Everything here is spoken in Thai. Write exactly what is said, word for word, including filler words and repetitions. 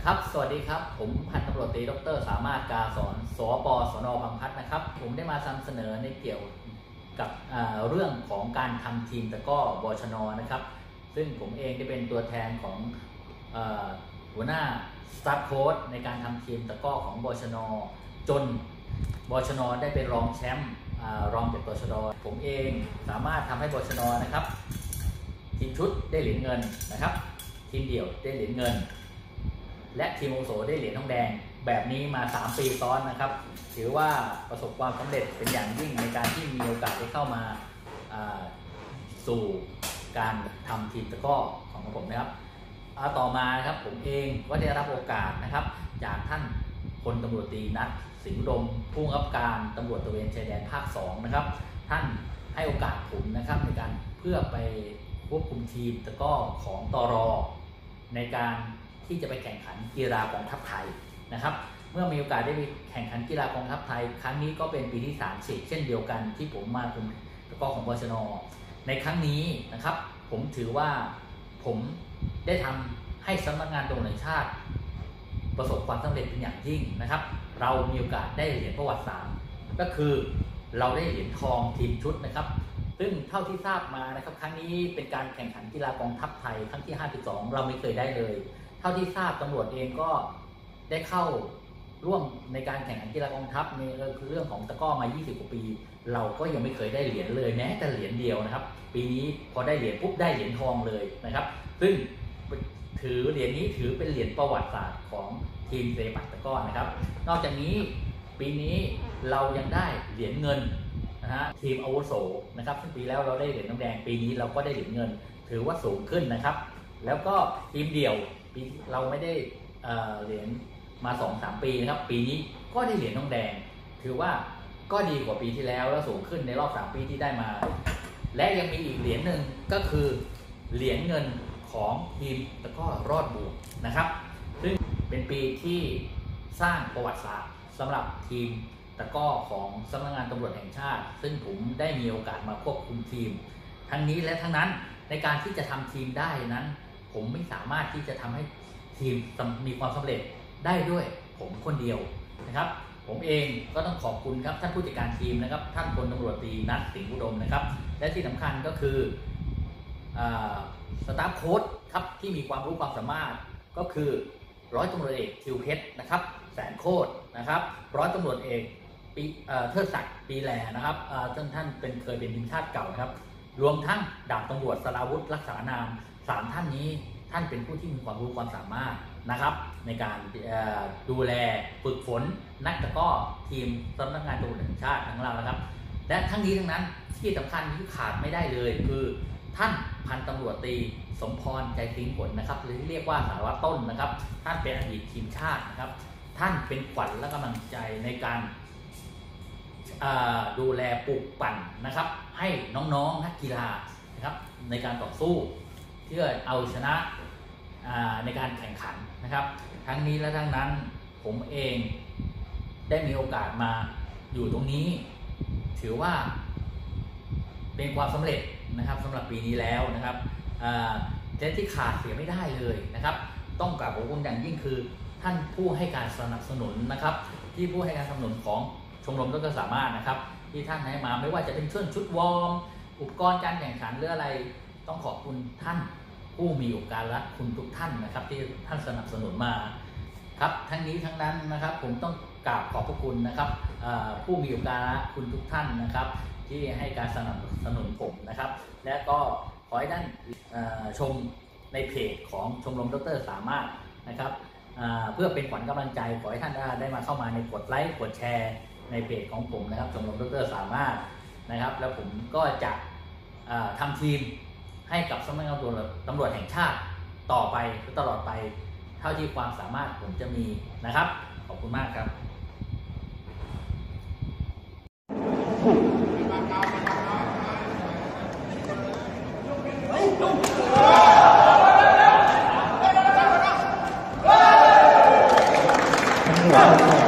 ครับสวัสดีครับผมพันตำรวจตรีดร.สามารถกาสอนสปสน.บางพลัดนะครับผมได้มานำเสนอในเกี่ยวกับเรื่องของการทำทีมตะกร้อบชน.นะครับซึ่งผมเองได้เป็นตัวแทนของหัวหน้าสตาฟโค้ชในการทำทีมตะกร้อของบชน.จนบชน.ได้เป็นรองแชมป์รองจากบชน.ผมเองสามารถทำให้บชน.นะครับทีมชุดได้เหรียญเงินนะครับทีมเดี่ยวได้เหรียญเงินและทีมอาวุโสได้เหรียญทองแดงแบบนี้มาสามปีซ้อนนะครับถือว่าประสบความสำเร็จเป็นอย่างยิ่งในการที่มีโอกาสได้เข้ามาสู่การทำทีมตะกร้อของผมนะครับต่อมานะครับผมเองก็ได้รับโอกาสนะครับจากท่านพลตำรวจตรีนัทสิงห์อุดมผู้บังคับการตำรวจตระเวนชายแดนภาคสองนะครับท่านให้โอกาสผมนะครับในการเพื่อไปควบคุมทีมตะกร้อของตร.ในการที่จะไปแข่งขันกีฬากองทัพไทยนะครับเมื่อมีโอกาสได้ไปแข่งขันกีฬากองทัพไทยครั้งนี้ก็เป็นปีที่สามสิบเช่นเดียวกันที่ผมมาคุมตะกร้อของบชน.ในครั้งนี้นะครับผมถือว่าผมได้ทำให้สำนักงานตำรวจแห่งชาติประสบความสำเร็จเป็นอย่างยิ่งนะครับเรามีโอกาสได้เหรียญประวัติศาสตร์ก็คือเราได้เหรียญทองทีมชุดนะครับซึ่งเท่าที่ทราบมานะครับครั้งนี้เป็นการแข่งขันกีฬากองทัพไทยครั้งที่ห้าสิบสองเราไม่เคยได้เลยเท่าที่ทราบตำรวจเองก็ได้เข้าร่วมในการแข่งขันกีฬากองทัพในคือเรื่องของตะกร้อมายี่สิบกว่าปีเราก็ยังไม่เคยได้เหรียญเลยแม้แต่เหรียญเดียวนะครับปีนี้พอได้เหรียญปุ๊บได้เหรียญทองเลยนะครับซึ่งถือเหรียญนี้ถือเป็นเหรียญประวัติศาสตร์ของทีมเซปักตะกร้อนะครับนอกจากนี้ปีนี้เรายังได้เหรียญเงินนะฮะทีมอาวุโสนะครับซึ่งปีแล้วเราได้เหรียญทองแดงปีนี้เราก็ได้เหรียญเงินถือว่าสูงขึ้นนะครับแล้วก็ทีมเดี่ยวปีเราไม่ได้เหรียญมา สองถึงสาม ปีนะครับปีนี้ก็ได้เหรียญทองแดงถือว่าก็ดีกว่าปีที่แล้วแล้วสูงขึ้นในรอบสามปีที่ได้มาและยังมีอีกเหรียญหนึ่งก็คือเหรียญเงินของทีมตะกร้อรอดบวกนะครับซึ่งเป็นปีที่สร้างประวัติศาสตร์สำหรับทีมตะกร้อของสำนักงานตำรวจแห่งชาติซึ่งผมได้มีโอกาสมาควบคุมทีมทั้งนี้และทั้งนั้นในการที่จะทำทีมได้นั้นผมไม่สามารถที่จะทำให้ทีมมีความสำเร็จได้ด้วยผมคนเดียวนะครับผมเองก็ต้องขอบคุณครับท่านผู้จัดการทีมนะครับท่านพลตำรวจตรีนัทสิงห์อุดมนะครับและที่สำคัญก็คือสตาฟโค้ชครับที่มีความรู้ความสามารถก็คือร้อยตำรวจเอกทิวเพชรนะครับแสนโคตรนะครับร้อยตำรวจเอกปีเทิดศักดิ์ปีแหลนะครับท่านท่านเป็นเคยเป็นทีมชาติเก่านะครับรวมทั้งดาบตำรวจสราวุธรักษานามสามท่านนี้ท่านเป็นผู้ที่มีความรู้ความสามารถนะครับในการดูแลฝึกฝนนักตะกร้อทีมสำนักงานตำรวจแห่งชาติของเรานะครับและทั้งนี้ทั้งนั้นที่สำคัญที่ขาดไม่ได้เลยคือท่านพันตำรวจตรีสมพรใจทิ้งผลนะครับหรือที่เรียกว่าสารวัตรต้นนะครับท่านเป็นอดีตทีมชาตินะครับท่านเป็นขวัญและกำลังใจในการดูแลปลูกปั่นนะครับให้น้องๆนักกีฬานะครับในการต่อสู้เพื่อเอาชนะในการแข่งขันนะครับทั้งนี้และทั้งนั้นผมเองได้มีโอกาสมาอยู่ตรงนี้ถือว่าเป็นความสำเร็จนะครับสำหรับปีนี้แล้วนะครับและที่ขาดเสียไม่ได้เลยนะครับต้องกราบขอบคุณอย่างยิ่งคือท่านผู้ให้การสนับสนุนนะครับที่ผู้ให้การสนับสนุนของชมรมดร.สามารถนะครับที่ท่านให้มาไม่ว่าจะเป็นเครื่องชุดวอร์มอุปกรณ์การแข่งขันหรืออะไรต้องขอบคุณท่านผู้มีอุปการะคุณทุกท่านนะครับที่ท่านสนับสนุนมาครับทั้งนี้ทั้งนั้นนะครับผมต้องกราบขอบพระคุณนะครับผู้มีอุปการะคุณทุกท่านนะครับที่ให้การสนับสนุนผมนะครับและก็ขอให้ท่านชมในเพจของชมรมดร.สามารถนะครับเพื่อเป็นขวัญกำลังใจขอให้ท่านได้มาเข้ามาในกดไลค์กดแชร์ในเพจของผมนะครับชมรมดร.สามารถนะครับแล้วผมก็จะทำทีมให้กับสำนักงานตำรวจแห่งชาติต่อไปตลอดไปเท่าที่ความสามารถผมจะมีนะครับขอบคุณมากครับ Wow.